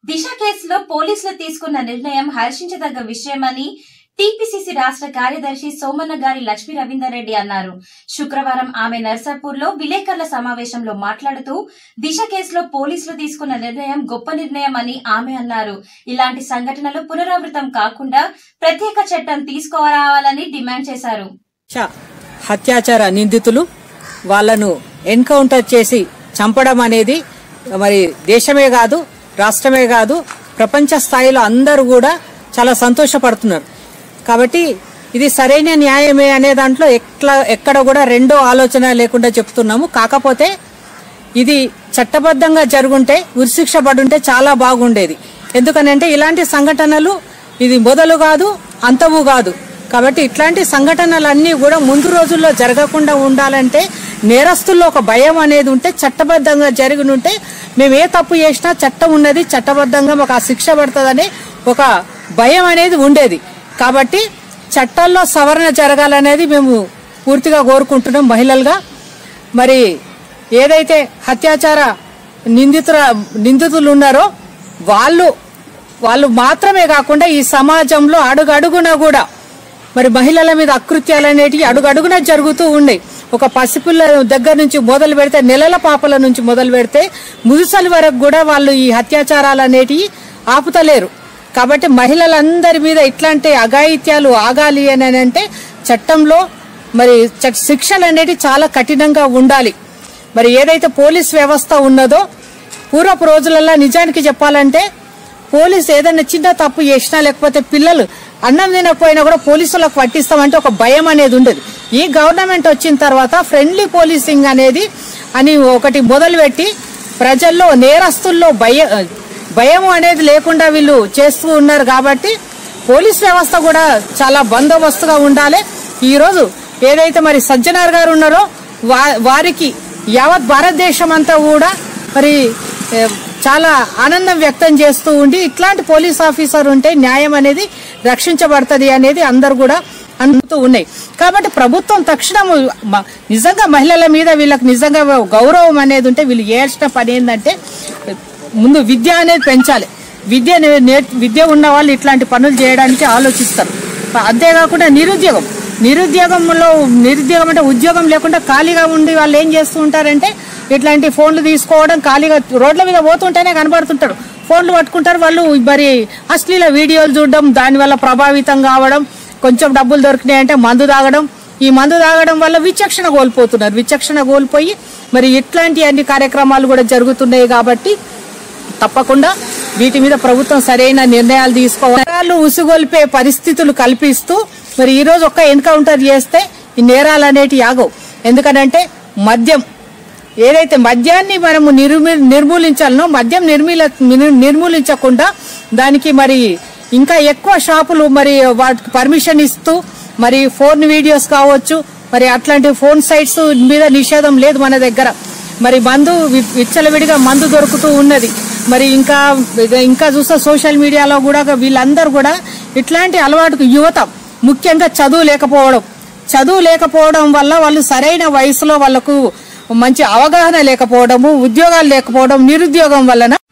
దిశ కేసులో పోలీసులు తీసుకున్న నిర్ణయం హర్షించదగ్గ విషయమని టీపీసీసీ రాష్ట్ర కార్యదర్శి సోమన్న గారి లక్ష్మీ రవీందర్ రెడ్డి అన్నారు. శుక్రవారం ఆమె నర్సాపూర్లో విలేకరుల సమావేశంలో మాట్లాడుతూ దిశ కేసులో పోలీసులు తీసుకున్న నిర్ణయం గొప్ప నిర్ణయం అని ఆమె అన్నారు. ఇలాంటి సంఘటనలు పునరావృతం కాకుండా ప్రత్యేక చట్టం తీసుకురావాలని డిమాండ్ చేశారు. హత్యాచార నిందితులు వాళ్లను ఎన్కౌంటర్ చేసి చంపడం అనేది మరి దేశమే కాదు, రాష్ట్రమే కాదు, ప్రపంచ స్థాయిలో అందరూ కూడా చాలా సంతోషపడుతున్నారు. కాబట్టి ఇది సరైన న్యాయమే అనే దాంట్లో ఎక్కడ కూడా రెండో ఆలోచన లేకుండా చెప్తున్నాము. కాకపోతే ఇది చట్టబద్ధంగా జరుగుంటే, ఉరిశిక్ష పడుంటే చాలా బాగుండేది. ఎందుకనంటే ఇలాంటి సంఘటనలు ఇది మొదలు కాదు, అంతము కాదు. కాబట్టి ఇట్లాంటి సంఘటనలన్నీ కూడా ముందు రోజుల్లో జరగకుండా ఉండాలంటే నేరస్తుల్లో ఒక భయం అనేది ఉంటే, చట్టబద్ధంగా జరిగినుంటే మేము ఏ తప్పు చేసినా చట్టం ఉన్నది, చట్టబద్ధంగా మాకు ఆ శిక్ష పడుతుందని ఒక భయం అనేది ఉండేది. కాబట్టి చట్టాల్లో సవరణ జరగాలనేది మేము పూర్తిగా కోరుకుంటున్నాం మహిళలుగా. మరి ఏదైతే హత్యాచార నిందితులు ఉన్నారో వాళ్ళు మాత్రమే కాకుండా ఈ సమాజంలో అడుగడుగునా కూడా మరి మహిళల మీద అకృత్యాలు అనేటివి అడుగడుగునా జరుగుతూ ఉన్నాయి. ఒక పసిపిల్ల దగ్గర నుంచి మొదలు పెడితే, నెలల పాపల నుంచి మొదలు పెడితే ముదుసలి వరకు కూడా వాళ్ళు ఈ అత్యాచారాలు అనేటివి ఆపుతలేరు. కాబట్టి మహిళలందరి మీద ఇట్లాంటి అఘాయిత్యాలు ఆగాలి అని అంటే చట్టంలో మరి శిక్షలు అనేటివి చాలా కఠినంగా ఉండాలి. మరి ఏదైతే పోలీస్ వ్యవస్థ ఉన్నదో పూర్వపు రోజులలో నిజానికి చెప్పాలంటే పోలీసు ఏదైనా చిన్న తప్పు చేసినా, లేకపోతే పిల్లలు అన్నం తినకపోయినా కూడా పోలీసులకు పట్టిస్తామంటే ఒక భయం అనేది ఉండేది. ఈ గవర్నమెంట్ వచ్చిన తర్వాత ఫ్రెండ్లీ పోలీసింగ్ అనేది అని ఒకటి మొదలుపెట్టి ప్రజల్లో నేరస్తుల్లో భయం అనేది లేకుండా వీళ్ళు చేస్తూ ఉన్నారు. కాబట్టి పోలీస్ వ్యవస్థ కూడా చాలా బందోబస్తుగా ఉండాలి. ఈ రోజు ఏదైతే మరి సజ్జనార్ గారు ఉన్నారో వారికి యావత్ భారతదేశం అంతా కూడా మరి చాలా ఆనందం వ్యక్తం చేస్తూ ఉండి ఇట్లాంటి పోలీస్ ఆఫీసర్ ఉంటే న్యాయం అనేది రక్షించబడుతుంది అనేది అందరు కూడా అనుకుంటూ ఉన్నాయి. కాబట్టి ప్రభుత్వం తక్షణం నిజంగా మహిళల మీద వీళ్ళకి నిజంగా గౌరవం అనేది ఉంటే వీళ్ళు చేయాల్సిన పని ఏంటంటే ముందు విద్య అనేది పెంచాలి. విద్య ఉన్న వాళ్ళు ఇట్లాంటి పనులు చేయడానికి ఆలోచిస్తారు. అంతేకాకుండా నిరుద్యోగం అంటే ఉద్యోగం లేకుండా ఖాళీగా ఉండి వాళ్ళు ఏం చేస్తూ ఉంటారంటే ఇట్లాంటి ఫోన్లు తీసుకోవడం, ఖాళీగా రోడ్ల మీద పోతుంటేనే కనబడుతుంటారు, ఫోన్లు పట్టుకుంటారు. వాళ్ళు మరి అశ్లీల వీడియోలు చూడడం, దానివల్ల ప్రభావితం కావడం, కొంచెం డబ్బులు దొరికినాయంటే మందు తాగడం. ఈ మందు తాగడం వల్ల విచక్షణ కోల్పోతున్నారు. విచక్షణ కోల్పోయి మరి ఇట్లాంటి అన్ని కార్యక్రమాలు కూడా జరుగుతున్నాయి. కాబట్టి తప్పకుండా వీటి మీద ప్రభుత్వం సరైన నిర్ణయాలు తీసుకోవాలి. ఉసుగొల్పే పరిస్థితులు కల్పిస్తూ మరి ఈ రోజు ఒక్క ఎన్కౌంటర్ చేస్తే ఈ నేరాలు అనేటివి ఆగవు. ఎందుకనంటే ఏదైతే మద్యాన్ని మనము నిర్మూలించాలనో మద్యం నిర్మూలించకుండా దానికి మరి ఇంకా ఎక్కువ షాపులు మరి వాటికి పర్మిషన్ ఇస్తూ మరి ఫోన్ వీడియోస్ కావచ్చు, మరి అట్లాంటి ఫోన్ సైట్స్ మీద నిషేధం లేదు మన దగ్గర. మరి మందు విచ్చలవిడిగా మందు దొరుకుతూ ఉన్నది. మరి ఇంకా చూస్తే సోషల్ మీడియాలో కూడా వీళ్ళందరూ కూడా ఇట్లాంటి అలవాటుకు యువత ముఖ్యంగా చదువు లేకపోవడం వల్ల వాళ్ళు సరైన వయసులో వాళ్లకు మంచి అవగాహన లేకపోవడము, ఉద్యోగాలు లేకపోవడం, నిరుద్యోగం వలన